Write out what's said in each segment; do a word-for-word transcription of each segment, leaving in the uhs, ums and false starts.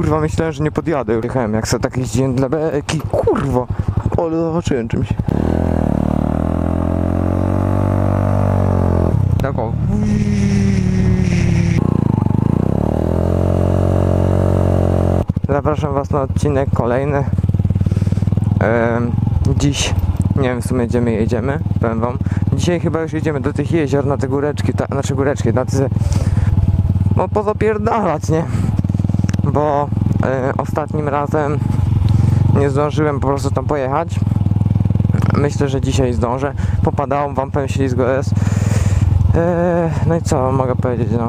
kurwa, myślałem, że nie podjadę. Jechałem jak sobie tak jeździłem dla beki, kurwa. Ale zobaczyłem czymś. Tak o. Zapraszam was na odcinek kolejny. Ehm, dziś, nie wiem w sumie gdzie my jedziemy, powiem wam. Dzisiaj chyba już jedziemy do tych jezior, na te góreczki, ta, znaczy góreczki, na te... No pozapierdalać, nie? Bo e, ostatnim razem nie zdążyłem po prostu tam pojechać. Myślę, że dzisiaj zdążę. Popadało wam, powiem, ślizgo jest. E, no i co mogę powiedzieć, no.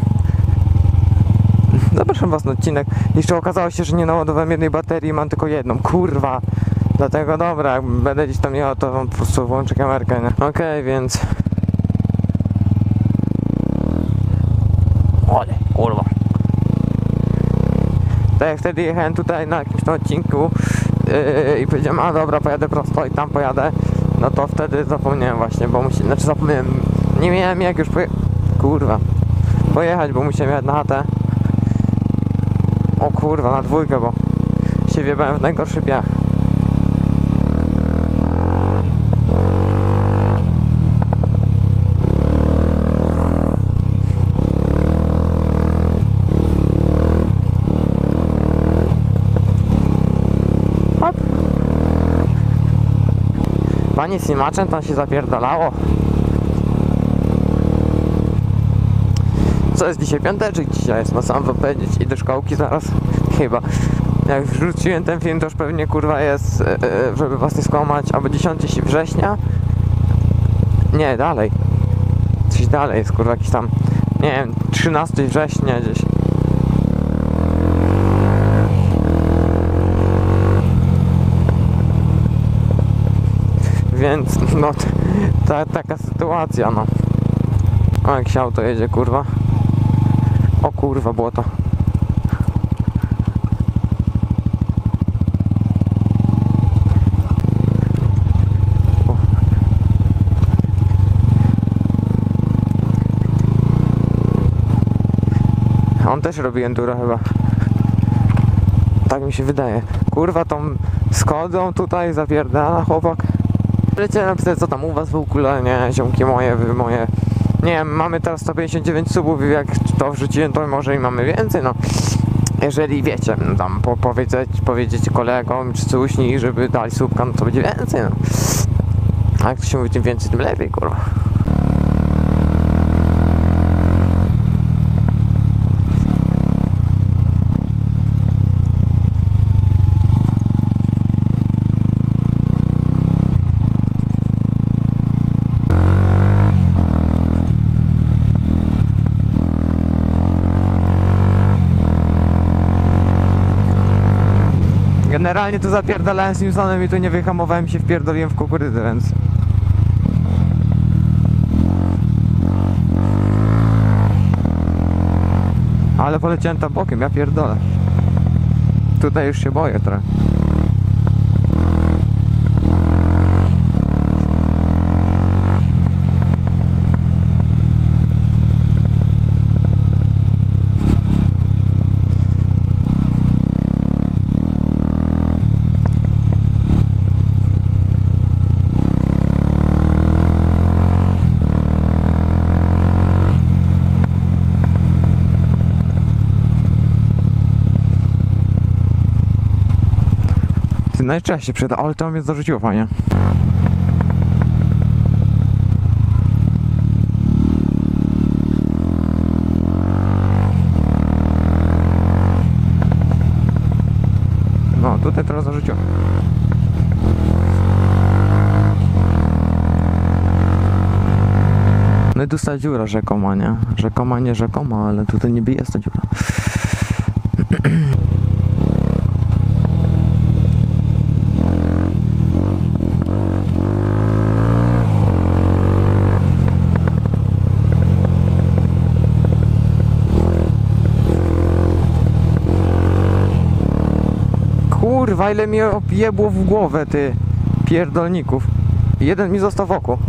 Zapraszam was na odcinek. Jeszcze okazało się, że nie naładowałem jednej baterii, mam tylko jedną. Kurwa. Dlatego dobra, jak będę gdzieś tam jechał, to wam po prostu włączę kamerkę, nie? Okej, okay, więc... Ole, kurwa. Tak jak wtedy jechałem tutaj na jakimś tam odcinku yy, i powiedziałem, a dobra, pojadę prosto i tam pojadę. No to wtedy zapomniałem właśnie, bo musiałem, znaczy zapomniałem, nie miałem jak już poje... Kurwa. Pojechać, bo musiałem jechać na chatę. O kurwa, na dwójkę, bo się wjebałem w najgorszy piach. Hop. Pani Simaczem tam się zapierdalało. Co jest dzisiaj? Piąteczek dzisiaj jest, no sam wam powiedzieć. I do szkołki zaraz. Chyba. Jak wrzuciłem ten film, to już pewnie kurwa jest, yy, żeby was nie skłamać, albo dziesiątego września. Nie, dalej. Coś dalej jest kurwa, jakiś tam, nie wiem, trzynastego września gdzieś. Więc no ta, taka sytuacja, no. O, jak się auto jedzie, kurwa. O kurwa, błoto. On też robi enduro chyba. Tak mi się wydaje. Kurwa, tą Skodą tutaj zapierdala chłopak. Możecie napisać, co tam u was w ogóle, nie? Ziomki moje, wy moje. Nie wiem, mamy teraz sto pięćdziesiąt dziewięć subów i jak to wrzuciłem, to może i mamy więcej, no. Jeżeli wiecie, no tam po, powiedzieć, powiedzieć kolegom czy coś, żeby dali subka, no to będzie więcej, no. A jak to się mówi, tym więcej, tym lepiej, kurwa. Generalnie tu zapierdalałem z Newsonem i tu nie wyhamowałem się, wpierdoliłem w kukurydzę, więc... Ale poleciałem tam bokiem, ja pierdolę. Tutaj już się boję trochę. Najczęściej przyda, ale to mnie zarzuciło fajnie. No, tutaj teraz zarzuciło. No i tu ta dziura rzekoma, nie? Rzekoma, nie rzekoma, ale tutaj niby jest ta dziura. Kurwa, ile mi objebło w głowę, ty pierdolników. Jeden mi został w oku.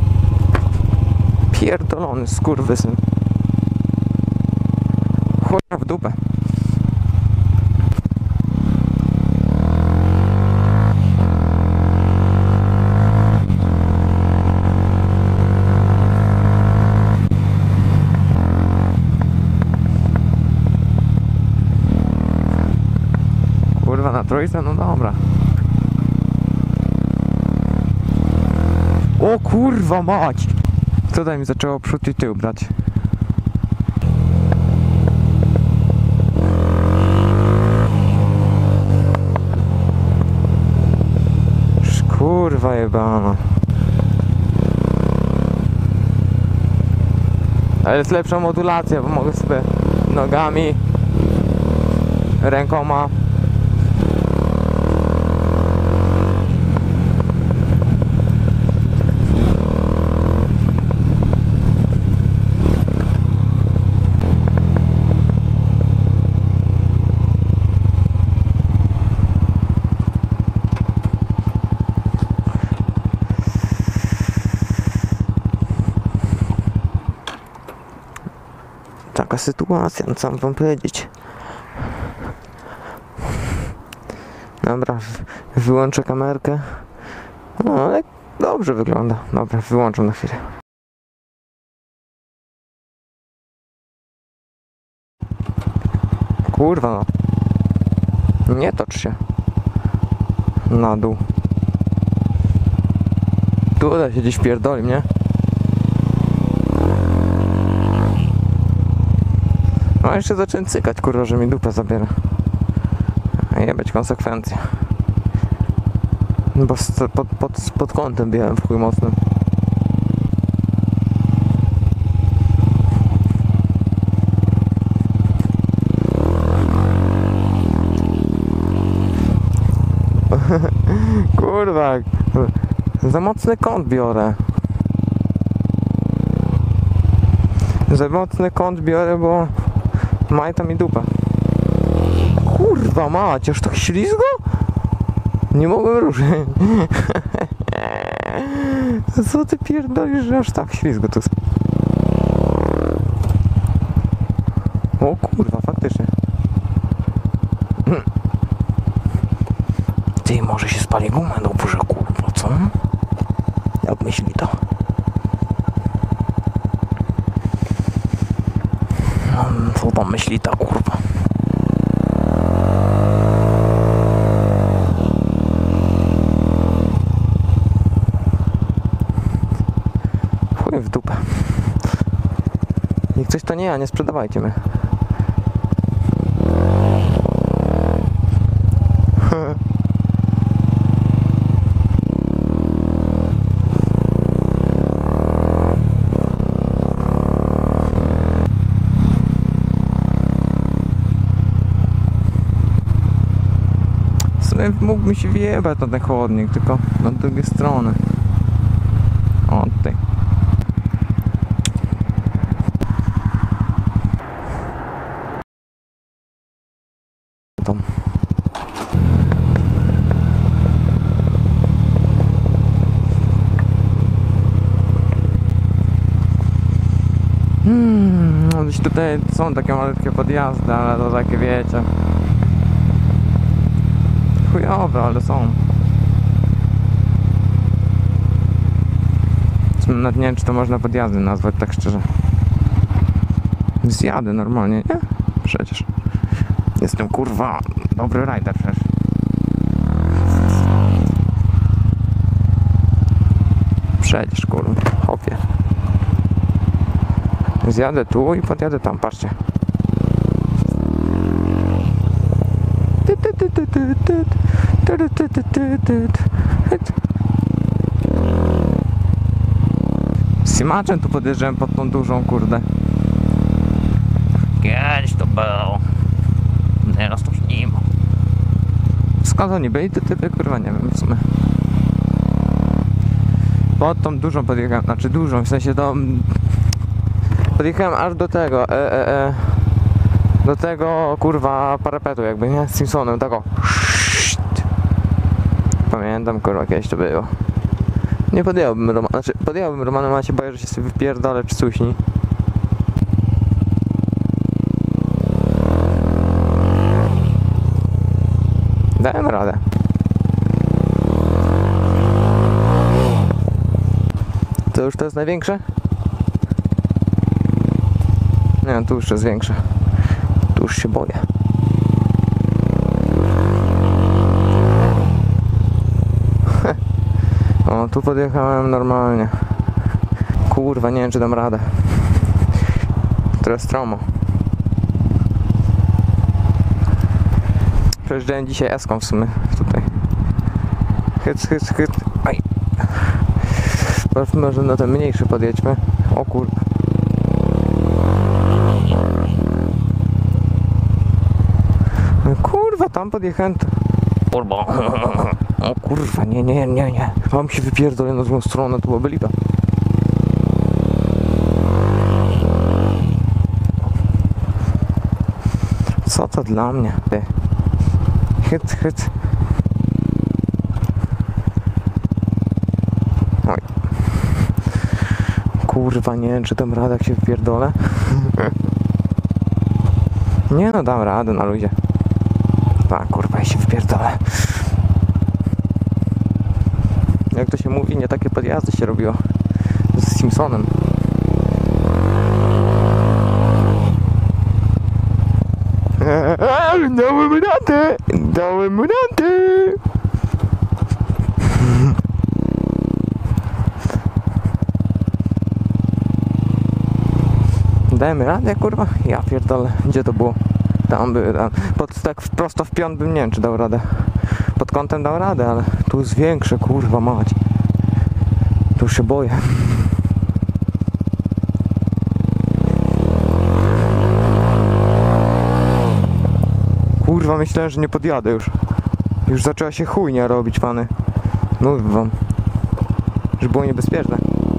Pierdolony skurwysyn. Chuj w dupę. Kurwa, na trójce? No dobra. O kurwa mać! Tutaj mi zaczęło przód i tył brać. Kurwa jebana. Ale jest lepsza modulacja, bo mogę sobie nogami, rękoma. Taka sytuacja, no co mam wam powiedzieć. Dobra, wyłączę kamerkę. No ale dobrze wygląda. Dobra, wyłączę na chwilę. Kurwa no. Nie tocz się. Na dół. Tutaj się gdzieś pierdoli, nie? No jeszcze zacząłem cykać, kurwa, że mi dupę zabiera. A jebać konsekwencje. Bo pod, pod, pod kątem biłem w chuj mocnym. Kurwa, za mocny kąt biorę. Za mocny kąt biorę, bo majta mi dupa. Kurwa mać, aż tak ślizgo? Nie mogłem ruszyć. Co ty pierdolisz, że aż tak ślizgo to jest? O kurwa, faktycznie. Ty, może się spali gumę do burza, kurwa, co? Jak myśli to? No, co tam myśli ta kurwa? Chuj w dupę. Jak coś to nie ja, nie sprzedawajcie mnie. Mógłbym się wjebać na ten chodnik, tylko na drugiej strony. O, tutaj. Tam. Hmm, no gdzieś tutaj są takie malutkie podjazdy, ale to takie wiecie. Chujowe, ale są. Nawet nie wiem, czy to można podjazdy nazwać, tak szczerze. Zjadę normalnie, nie? Przecież. Jestem kurwa dobry rider przecież. Przecież kurwa, hopie. Zjadę tu i podjadę tam, patrzcie. Simaczem tu podjeżdżałem pod tą dużą, kurde. Kiedyś to było. Teraz to już nie ma. Skąd oni byli, te typy, kurwa, nie wiem w sumie. Pod tą dużą podjechałem, znaczy dużą, w sensie do... Podjechałem aż do tego, e, e, e. Do tego, kurwa, parapetu jakby, nie? Z Simpsonem, tak o. Pamiętam, kurwa, kiedyś to było. Nie podjąłbym Romana, znaczy podjąłbym Romana, macie, boję, że się sobie wypierdolę czy coś, nie? Dałem radę. To już to jest największe? Nie, tu już jest większe. Tu już się boję. O, tu podjechałem normalnie. Kurwa, nie wiem czy dam radę. Trochę stromo. Przejeżdżałem dzisiaj eską w sumie tutaj. Hyc, hyc, hyc. Aj. Może na ten mniejszy podjedźmy. O kurwa. Kurwa, tam podjechałem. Kurwa. O kurwa, nie, nie, nie, nie. Mam się wypierdolę na drugą stronę, to byłaby lipa. Co to dla mnie? Ty. Hyc, hyc. Oj. Kurwa, nie wiem czy dam radę jak się wypierdolę. Nie no, dam radę na luzie. A kurwa, ja się wypierdolę. Jak to się mówi, nie takie podjazdy się robiło z Simpsonem. Dałem radę! Dałem radę! Dałem radę, kurwa? Ja pierdolę. Gdzie to było? Tam by, tam. Pod, tak prosto w pion bym nie wiem czy dał radę. Pod kątem dał radę, ale tu jest większe, kurwa mać. Tu się boję. Kurwa, myślałem, że nie podjadę już. Już zaczęła się chujnia robić, pany. Mówię wam. Że było niebezpieczne.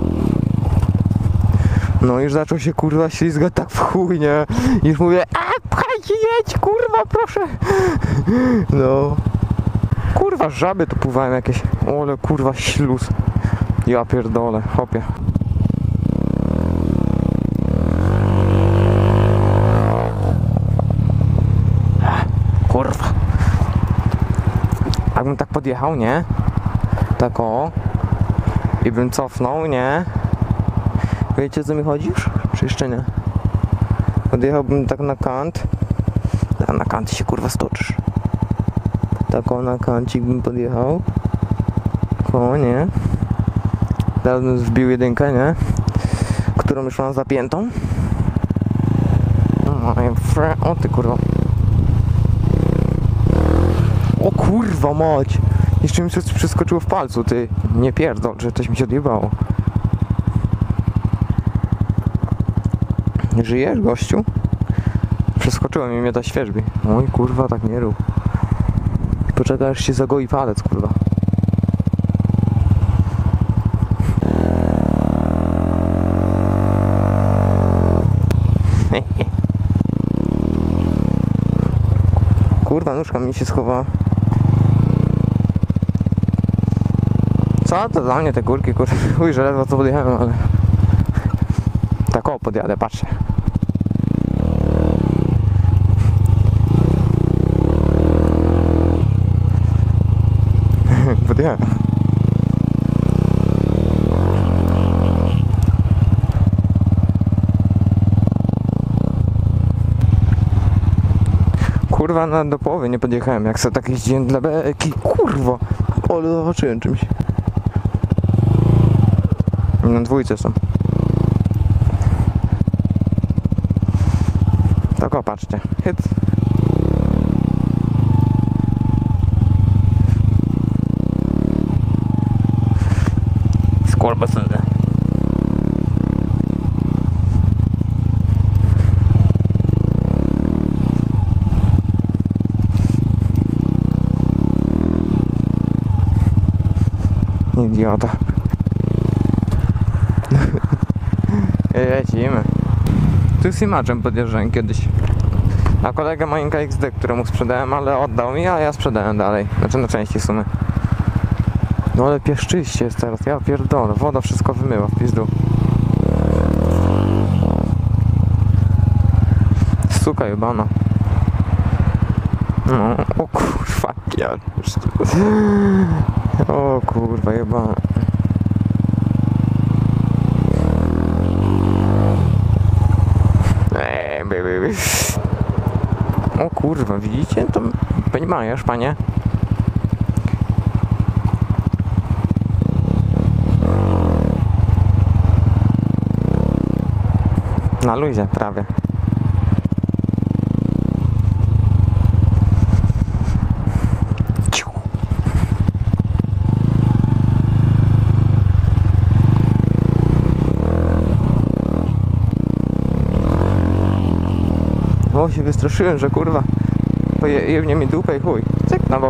No już zaczął się kurwa ślizgać tak w chuj, nie? Już mówię, a pchajcie, jedź, kurwa, proszę. No. Kurwa, żaby tu pływają jakieś. Ole, kurwa, śluz. Ja pierdolę, hopie. Kurwa. Jakbym tak podjechał, nie? Tak o. I bym cofnął, nie? Wiecie o co mi chodzi już? Czy jeszcze nie? Podjechałbym tak na kant. A na kant się kurwa stoczysz. Tak o, na kancik bym podjechał. O nie. Teraz bym wbił jedynkę, nie? Którą już mam zapiętą. O ty kurwa. O kurwa mać. Jeszcze mi coś przeskoczyło w palcu, ty. Nie pierdol, że coś mi się odjebało. Żyjesz, gościu? Przeskoczyłem i mnie ta świeżbi. Oj kurwa, tak nie rób. Poczekaj aż się zagoi palec, kurwa. Kurwa, nóżka mi się schowała. Co to dla mnie te górki, kurwa? Chuj, że ledwo co podjechałem, ale... Tak o, podjadę, patrzcie. Podjechałem. Kurwa, na, do połowy nie podjechałem, jak sobie tak jeździłem dla beki, kurwa. Ale zobaczyłem czymś. Na dwójce są. Tak o, patrzcie. Hit. Skurwysyny. Idiota. Lecimy. Tu z Imaczem podjeżdżałem kiedyś. A kolega ma Inka X D, któremu sprzedałem, ale oddał mi, a ja sprzedałem dalej. Znaczy na części sumy. No ale pieszczyście jest teraz, ja pierdolę. Woda wszystko wymyła w pizdu. Suka jebana. No, o kurwa, Ja... O kurwa, jeba. Eee, by, by, by. O kurwa, widzicie? To понимаешь, panie? Na luzie, prawie. Ciu. O, się wystraszyłem, że kurwa jebnie mi dupę i chuj. Cyk na bok.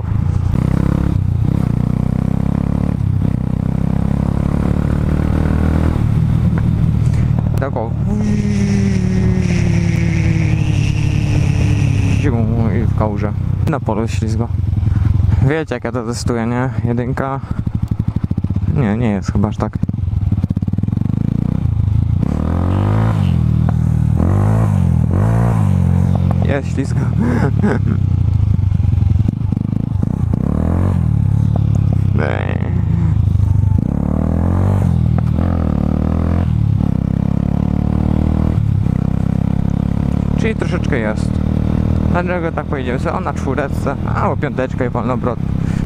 Tak o. I w kałuże. Na polu ślizgo. Wiecie jak ja to testuję, nie? Jedynka. Nie, nie jest chyba aż tak. Jest ślizgo. Czyli troszeczkę jest. Dlaczego tak pojedziemy sobie? O, na czwóreczce, albo piąteczkę i wolno obrot.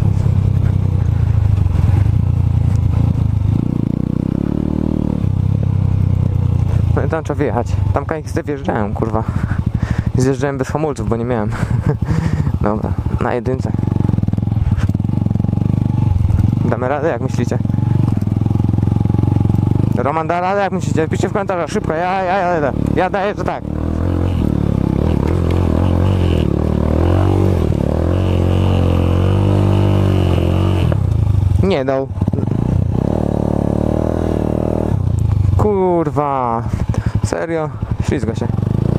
Tam trzeba wyjechać. Tam K X D wjeżdżałem, kurwa. Zjeżdżałem bez hamulców, bo nie miałem. Dobra, na jedynce. Damy radę, jak myślicie? Roman da radę, jak myślicie? Piszcie w komentarzach, szybko, ja, ja, ja, ja, ja daję, że tak. Nie dał. Kurwa. Serio? Ślizga się.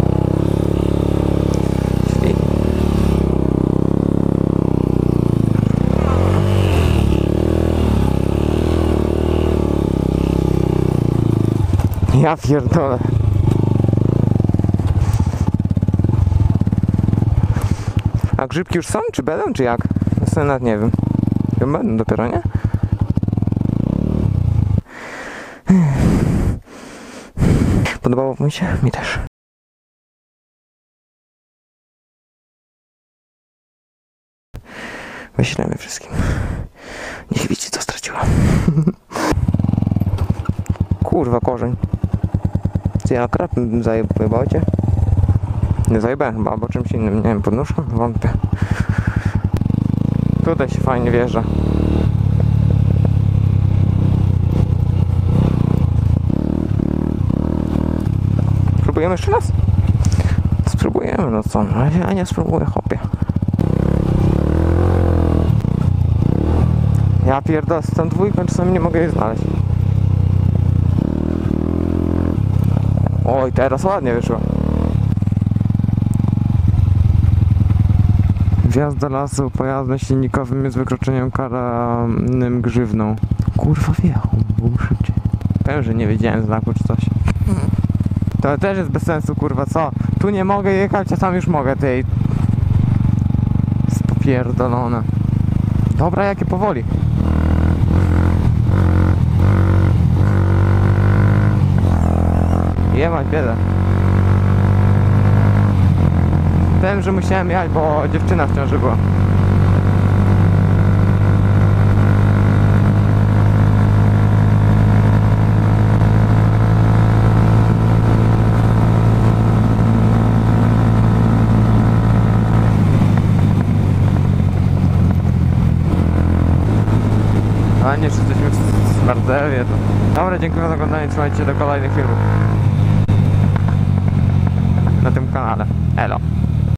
Śli... Ja pierdolę. A grzybki już są? Czy będą? Czy jak? Ja nawet nie wiem. Chyba będą dopiero, nie? Podobało mi się? Mi też. Wyślemy wszystkim. Niech widzi, co straciłam. Kurwa, korzeń. Ty, ja krab zajebał cię? Nie zajebałem chyba, albo czymś innym. Nie wiem, podnóżką? Wątpię. Tutaj się fajnie wjeżdża. Spróbujemy jeszcze raz? Spróbujemy, no co? No ja nie spróbuję, chłopie. Ja pierdolę z tą dwójką, czasami nie mogę jej znaleźć. Oj, teraz ładnie wyszło. Wjazd do lasu pojazdem silnikowym jest wykroczeniem karnym grzywną. Kurwa, wjechał, był szybciej. Powiem, że nie wiedziałem znaku czy coś. To też jest bez sensu, kurwa, co? Tu nie mogę jechać, a tam już mogę tej... Spopierdolone. Dobra, jakie powoli. Jebać biedę. Wiem, że musiałem jechać, bo dziewczyna w ciąży była. A nie, czy jesteśmy w Smardewie, to... Dobra, dziękuję za oglądanie, trzymajcie się do kolejnych filmów na tym kanale. Elo.